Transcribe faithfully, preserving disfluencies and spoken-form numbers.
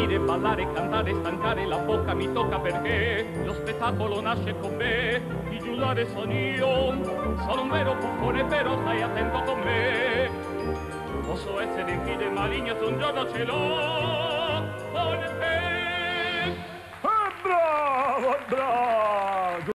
sentire, ballare, cantare, stancare la bocca mi tocca perché lo spettacolo nasce con me. Di giullare sono io, sono un vero buffone, però stai attento con me. Posso essere infide e maligno se un giorno ce l'ho.